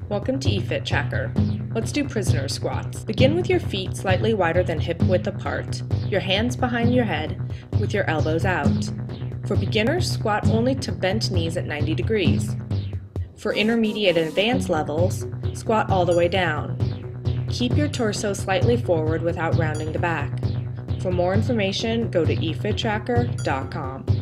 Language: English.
Welcome to eFit Tracker. Let's do prisoner squats. Begin with your feet slightly wider than hip width apart, your hands behind your head with your elbows out. For beginners, squat only to bent knees at 90 degrees. For intermediate and advanced levels, squat all the way down. Keep your torso slightly forward without rounding the back. For more information, go to efittracker.com.